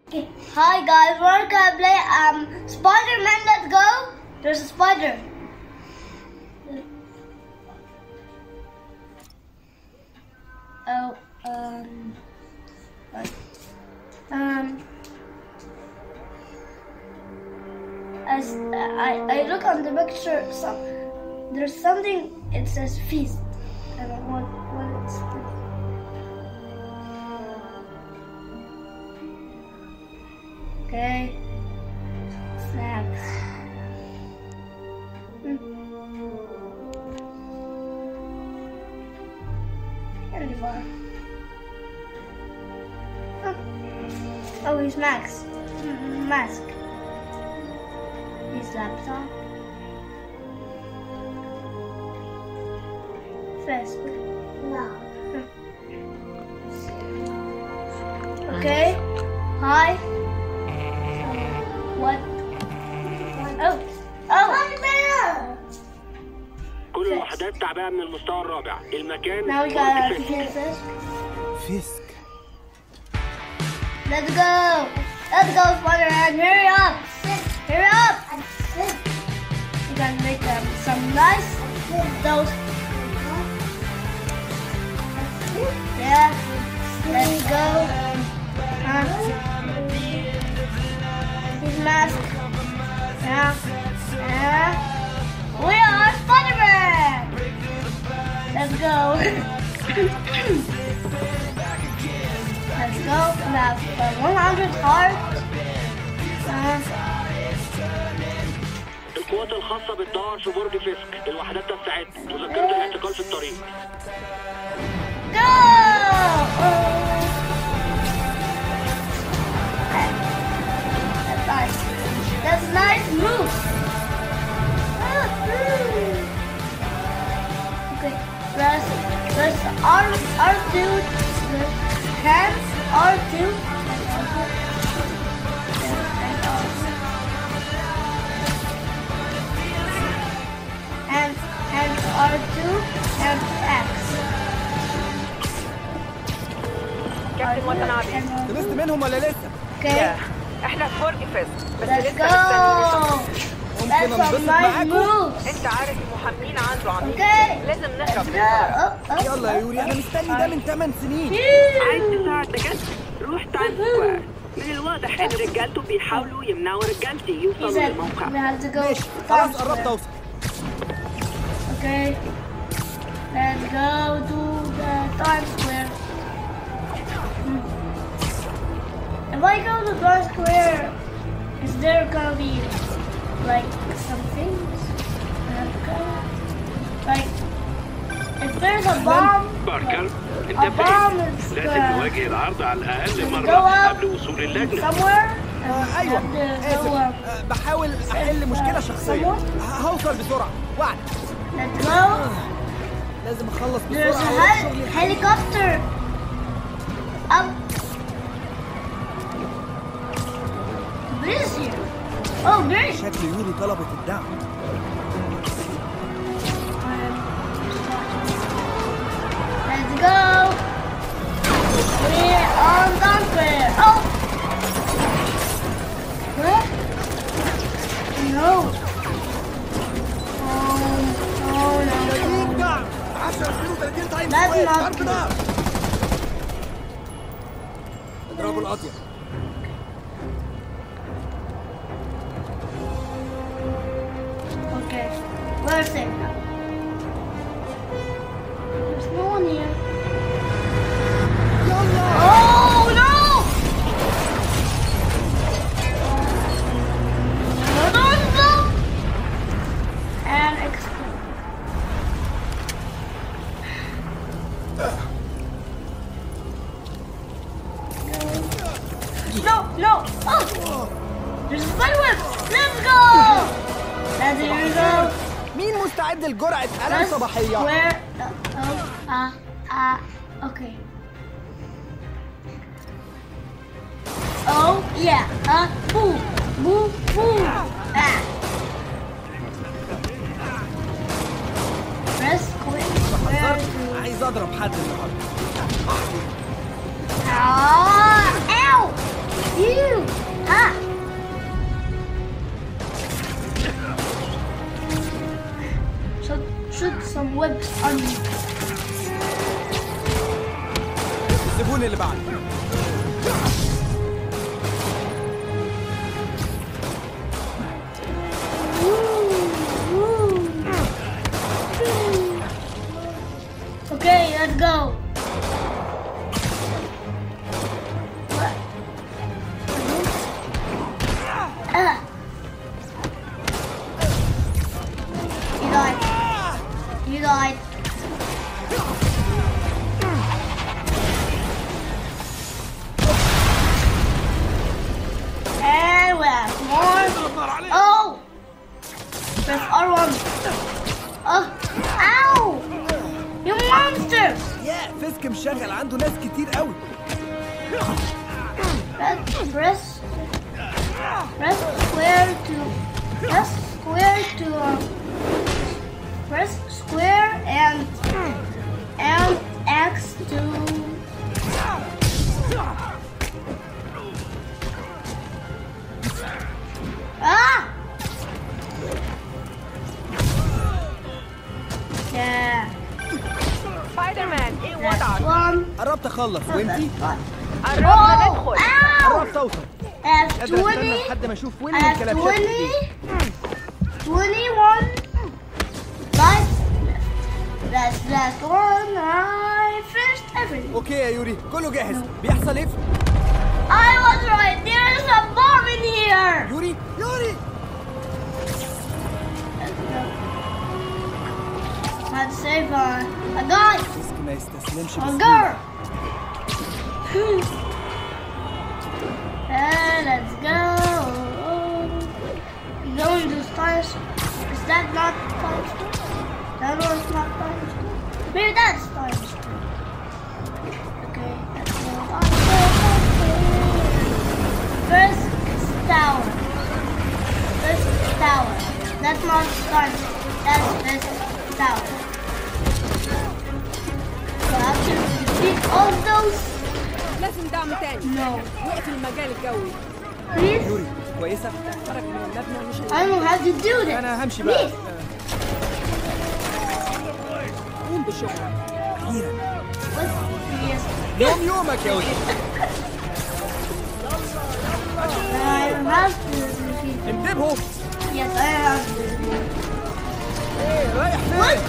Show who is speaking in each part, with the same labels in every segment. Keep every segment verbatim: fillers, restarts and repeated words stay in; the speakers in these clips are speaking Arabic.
Speaker 1: Okay. Hi guys, we're gonna play um Spider-Man. Let's go. There's a spider. Oh, um, what? um, as I I look on the picture, some there's something. It says feast. I don't know what what it's. Okay. Snacks. Mm. Candy bar. Oh. Oh, he's Max. Mm, mask. His laptop. Fist. No. Okay. Hi. What? Oh! Oh!
Speaker 2: كل الوحدات تعبانة من المستوى الرابع. المكان
Speaker 1: Now we got Fisk.
Speaker 3: Fisk.
Speaker 1: Let's go! Let's go, Spider-Man! Hurry up! Hurry up! We gotta make um, some nice those. Yeah. Let's go. Huh? Mask. Yeah. Yeah. We are Spider-Man. Let's go. Let's go. Now one hundred hearts. Uh,
Speaker 2: القوات الخاصة بالدار في برج فيسك. الوحدات تستعد. مذكرة الاعتقال في الطريق.
Speaker 1: Go! That's a nice move. Okay, press, press R, R two, hands, R two. And, and R two, and X.
Speaker 4: كابتن متنابي
Speaker 3: خلصت منهم ولا لسه؟
Speaker 1: Okay.
Speaker 4: احنا في برج فيسك بس
Speaker 1: Let's
Speaker 4: لسه
Speaker 1: go.
Speaker 4: مستنيين.
Speaker 1: That's some nice moves.
Speaker 4: انت عارف المحامين عنده عميل
Speaker 1: Okay.
Speaker 4: لازم نهرب
Speaker 1: Let's
Speaker 4: من
Speaker 1: go.
Speaker 4: الفرق.
Speaker 1: Oh, oh.
Speaker 3: يلا يا يوري انا مستني ده من ثمان سنين.
Speaker 5: عايز تساعد بجد؟ روح تايم سكوير. من الواضح ان رجالته بيحاولوا يمنعوا رجالتي
Speaker 1: He
Speaker 5: يوصلوا
Speaker 1: said
Speaker 5: للموقع.
Speaker 1: we have to go.
Speaker 3: ماشي
Speaker 1: Times
Speaker 3: خلاص
Speaker 1: Square.
Speaker 3: قربت اوصل.
Speaker 1: Okay. Let's go to the Times Square. Hmm. If I go to Times Square, is there gonna be like some things I have to go? Like, if there's a bomb,
Speaker 2: باركر
Speaker 1: a
Speaker 2: انت
Speaker 1: bomb
Speaker 2: فين؟
Speaker 1: is
Speaker 2: لازم
Speaker 1: gonna
Speaker 2: تواجه العرض على الأقل
Speaker 1: go
Speaker 2: مرة
Speaker 1: up
Speaker 2: قبل وصول اللجنة.
Speaker 1: somewhere. And
Speaker 3: آه،
Speaker 1: we
Speaker 3: ايوه
Speaker 1: have to
Speaker 3: اسف
Speaker 1: go up.
Speaker 3: آه، بحاول احل مشكله شخصيه. هوصل بسرعه وعد.
Speaker 1: Let's go.
Speaker 3: لازم اخلص
Speaker 1: There's a
Speaker 3: بسرعه وأروح
Speaker 1: hel
Speaker 3: شغلي.
Speaker 1: helicopter up. Bridge here. Oh, bridge.
Speaker 3: شكل يوري طلبت الدعم.
Speaker 1: Let's go. We're on Dunkirk. Oh. What? No. Oh, oh no.
Speaker 3: محتاجين دعم. عشرة اثنين وثلاثين تايم
Speaker 1: That's
Speaker 3: سكوير.
Speaker 1: not
Speaker 3: ضرب نار. اضربوا القاضية.
Speaker 1: Okay. Where's it now? There's no one here. Oh no! Hold on, no! And explode. No, no! Oh! There's a spider web! Let's go! Let's here we go.
Speaker 3: مين مستعد لجرعة ألم
Speaker 1: Let's
Speaker 3: صباحية؟
Speaker 1: Where? Uh, oh, ah, ah. Okay. Oh yeah. Uh, boo, boo, boo. Ah. Press quit. Where to?
Speaker 3: عايز أضرب حد النهاردة.
Speaker 1: Ah! Ow! Ew!
Speaker 3: نار عليه.
Speaker 1: Oh! Press R one. Oh! Ow! You monster!
Speaker 3: يا فيسك مشغل عنده ناس كتير قوي.
Speaker 1: Press, press, press square to, press square to, uh, press square and, and X to, ah! Yeah,
Speaker 4: سبايدر مان ايه
Speaker 1: that's
Speaker 4: وضعك؟
Speaker 1: one.
Speaker 3: قربت اخلص وانتي؟
Speaker 4: قربنا
Speaker 1: Oh!
Speaker 4: ندخل.
Speaker 1: Ow!
Speaker 3: قربت اوصل.
Speaker 1: F
Speaker 3: قادر استنى
Speaker 1: twenty.
Speaker 3: لحد ما اشوف وين
Speaker 1: F
Speaker 3: الكلبشات
Speaker 1: twenty.
Speaker 3: دي.
Speaker 1: twenty-one. Nice. That's last one. I finished everything.
Speaker 3: اوكي يا يوري كله جاهز. بيحصل ايه؟
Speaker 1: I was right. There's a bomb in here.
Speaker 3: يوري يوري
Speaker 1: Let's save uh, a guy.
Speaker 3: فيسك ما يستسلمش
Speaker 1: A
Speaker 3: بسهولة.
Speaker 1: girl. Uh, let's go. Going to stars. Is that not stars? That one's not stars. Maybe that's stars. Okay, let's go. First tower. First tower. That's not stars. That's first tower. So after we defeat all those,
Speaker 6: لازم دعم تاني.
Speaker 1: no.
Speaker 6: وقف المجال الجوي.
Speaker 1: Please.
Speaker 3: يوري كويسة؟
Speaker 6: خرج من المبنى مش
Speaker 1: I don't have to do this.
Speaker 3: أنا همشي بقى.
Speaker 1: Please.
Speaker 6: هيقوم بشغلك.
Speaker 3: أخيرا.
Speaker 1: What's yes?
Speaker 3: يوم يومك يا يوري.
Speaker 1: I don't have to defeat.
Speaker 3: انتبهوا.
Speaker 1: Yes, I have to defeat.
Speaker 3: ايه رايح فين؟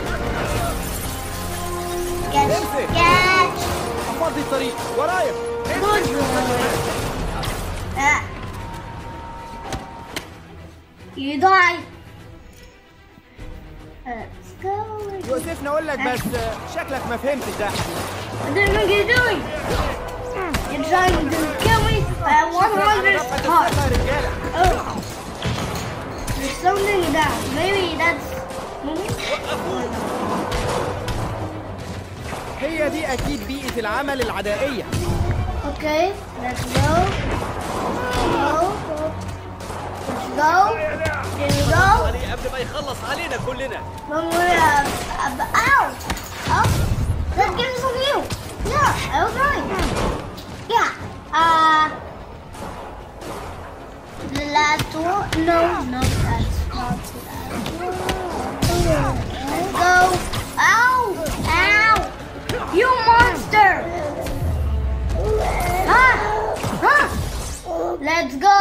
Speaker 1: Catch,
Speaker 3: امسك.
Speaker 1: catch.
Speaker 3: افضي الطريق ورايا.
Speaker 1: Good boy. Ah. You die. Let's go.
Speaker 3: يوسفني اقول لك بس شكلك ما فهمتش ده.
Speaker 1: What do you think you're doing? You're trying to kill me at one hundred hearts.
Speaker 3: يا رجالة.
Speaker 1: Oh. There's something down. Maybe that's...
Speaker 3: هي دي اكيد بيئة العمل العدائية.
Speaker 1: Okay, let's go. Go, go. Let's go. Here we go.
Speaker 3: قبل ما يخلص علينا كلنا.
Speaker 1: When we're uh, uh, ow! Oh, that gives us a view. Yeah, I was right. Yeah. Uh, the last one. No, no, that's not the last one. Let's go. Ow! Ow! You monster! Ah! Ah! Let's go!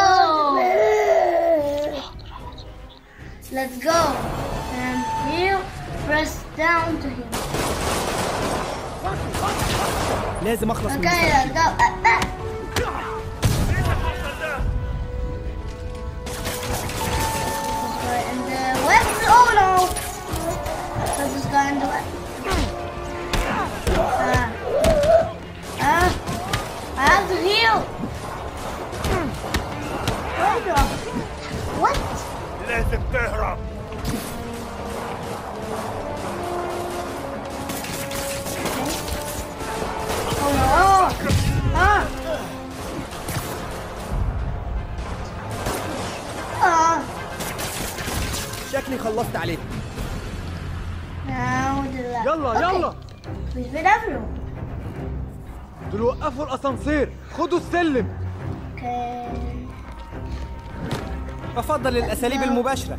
Speaker 1: Let's go. And here, press down to him.
Speaker 3: لازم اخلص من
Speaker 1: Okay, let's go. Uh, uh. In the west. Oh no! Put this guy in the west. Ah. Ah. I have to heal. Where the? What?
Speaker 2: لازم تهرب.
Speaker 1: Oh no! Ah! Ah!
Speaker 3: شكلي خلصت عليك.
Speaker 1: Now the left.
Speaker 3: يلا
Speaker 1: Okay.
Speaker 3: يلا.
Speaker 1: Please be everyone.
Speaker 3: دول وقفوا الاسانسير. خدوا السلم.
Speaker 1: Okay.
Speaker 3: بفضل الاساليب المباشرة.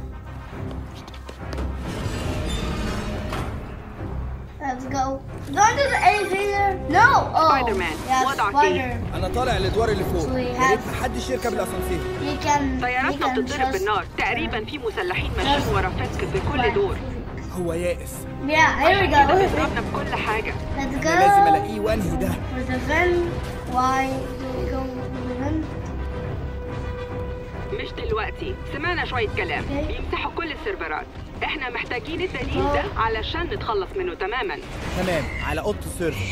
Speaker 1: Let's go. Don't do the elevator. No. Oh.
Speaker 5: Spider-Man.
Speaker 1: Yeah,
Speaker 5: وضعك
Speaker 1: Spider.
Speaker 5: إيه؟
Speaker 3: انا طالع الادوار اللي فوق.
Speaker 1: So we
Speaker 3: يا
Speaker 1: have-
Speaker 3: ريت محدش يركب الاسانسير.
Speaker 1: He can. he
Speaker 5: طياراتنا
Speaker 1: can
Speaker 5: بتتضرب
Speaker 1: just-
Speaker 5: بالنار. تقريبا في مسلحين ماشيين ورا فيسك في كل دور.
Speaker 3: هو يائس.
Speaker 1: Yeah, here we
Speaker 5: كده
Speaker 1: go.
Speaker 5: بيضربنا بكل حاجة.
Speaker 1: Let's
Speaker 3: أنا لازم
Speaker 1: go.
Speaker 3: الاقيه وانهي ده.
Speaker 1: For the vent. Why do we go to the vent?
Speaker 5: مش دلوقتي. سمعنا شوية كلام.
Speaker 1: Okay.
Speaker 5: بيمسحوا كل السيرفرات. احنا محتاجين الدليل ده علشان نتخلص منه تماما.
Speaker 3: تمام على اوضه السيرفر.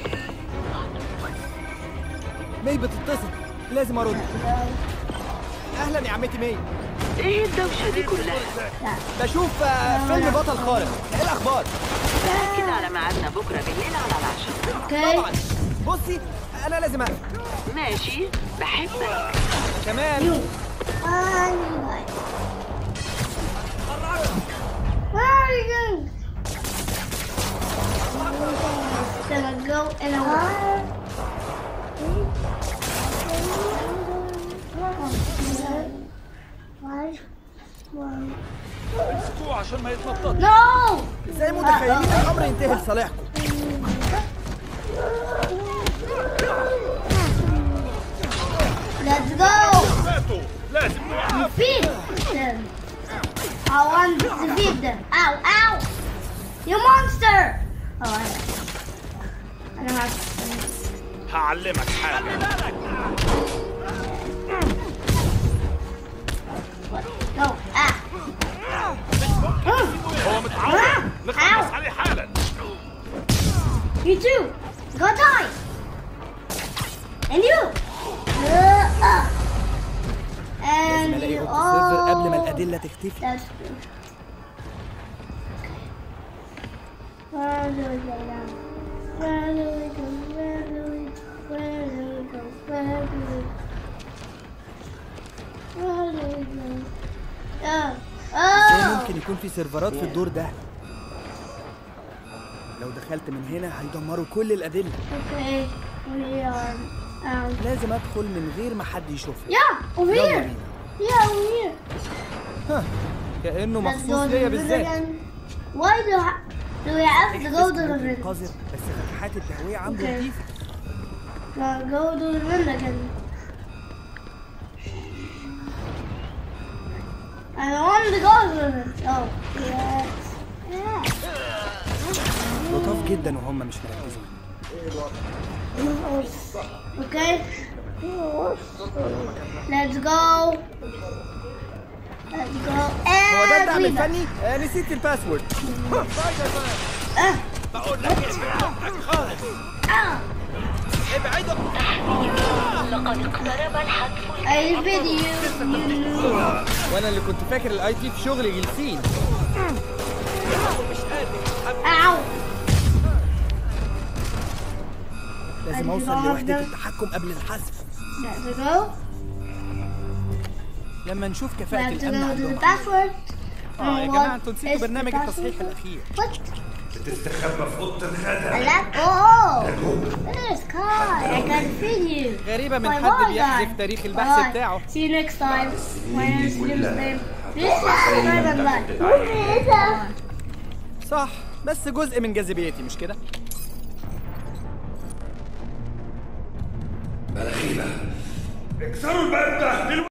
Speaker 3: مي بتتصل. لازم ارد. اهلا يا عمتي مي.
Speaker 5: ايه الدوشة دي كلها؟
Speaker 1: لا
Speaker 3: بشوف آه، فيلم بطل خارق. ايه الاخبار؟
Speaker 5: كده على ميعادنا بكرة بالليل على العشاء.
Speaker 1: اوكي.
Speaker 3: طبعا. بصي انا لازم اقفل.
Speaker 5: ماشي، بحبك.
Speaker 3: كمان.
Speaker 1: Where are you going? Gonna go in a while.
Speaker 3: امسكوه عشان ما يتنطط.
Speaker 1: No!
Speaker 3: ازاي متخيلين الامر ينتهي لصالحكم؟
Speaker 1: Let's go! Defeat them! I want to defeat them! Ow! Ow! You monster! Oh, I I don't have to.
Speaker 7: هعلمك حاجة.
Speaker 1: Go! Ah!
Speaker 7: هو متعور. نخلص عليه حالا.
Speaker 1: You too! Go die! And you! Uh, uh.
Speaker 3: لازم
Speaker 1: And
Speaker 3: الاقي
Speaker 1: you
Speaker 3: اوضه السيرفر قبل ما
Speaker 1: all...
Speaker 3: الادله تختفي.
Speaker 1: That's good. Where do we go now? Where do we go? Where do we go? Where do we go? Where do we go? Where do we go? Oh!
Speaker 3: ازاي
Speaker 1: Oh!
Speaker 3: ممكن يكون في سيرفرات في الدور ده؟ لو دخلت من هنا هيدمروا كل الادله.
Speaker 1: Okay, we are um
Speaker 3: لازم ادخل من غير ما حد يشوفني.
Speaker 1: yeah, over
Speaker 3: يلا
Speaker 1: here.
Speaker 3: بينا.
Speaker 1: Yeah, over here.
Speaker 3: ها كأنه
Speaker 1: Let's
Speaker 3: مخصوص
Speaker 1: go to
Speaker 3: ليا
Speaker 1: the
Speaker 3: بالذات.
Speaker 1: again. Why do ha- do we have to go to the village?
Speaker 3: قذر بس فتحات التهوية عنده
Speaker 1: Okay.
Speaker 3: لطيفة.
Speaker 1: Now go to the village again. I want to go to the village. Oh, yes. Yeah.
Speaker 3: لطاف جدا وهم مش مركزين.
Speaker 1: Okay. Let's go. Let's go.
Speaker 3: هو ده الدعم
Speaker 1: Everybody.
Speaker 3: الفني؟ آه نسيت الباسورد.
Speaker 1: Ah.
Speaker 7: بقول لك ابعد خالص.
Speaker 1: Ah.
Speaker 7: ابعدوا.
Speaker 1: I video.
Speaker 3: وانا اللي كنت فاكر الاي تي في شغل جلسين.
Speaker 1: Ow.
Speaker 3: لازم اوصل لوحدة التحكم قبل الحذف.
Speaker 1: Let's go.
Speaker 3: لما نشوف
Speaker 1: We
Speaker 3: كفاءة
Speaker 1: have to
Speaker 3: الامن
Speaker 1: go to the
Speaker 3: عندهم.
Speaker 1: password.
Speaker 3: اه يا
Speaker 1: And
Speaker 3: جماعة
Speaker 1: what
Speaker 3: انتوا
Speaker 1: is
Speaker 3: نسيتوا
Speaker 1: the
Speaker 3: برنامج التصحيح
Speaker 1: password?
Speaker 3: الأخير.
Speaker 1: What?
Speaker 7: بتستخبى في أوضة الغداء.
Speaker 1: I left. Oh, this card. I can feed you.
Speaker 3: غريبة من
Speaker 1: My
Speaker 3: حد
Speaker 1: boy
Speaker 3: بيحذف
Speaker 1: guy.
Speaker 3: تاريخ البحث
Speaker 1: Bye.
Speaker 3: بتاعه.
Speaker 1: See you next time. My name is Jim's name. Please subscribe and like. ايه ده؟
Speaker 3: صح بس جزء من جاذبيتي مش كده؟
Speaker 7: اكسروا الباب ده.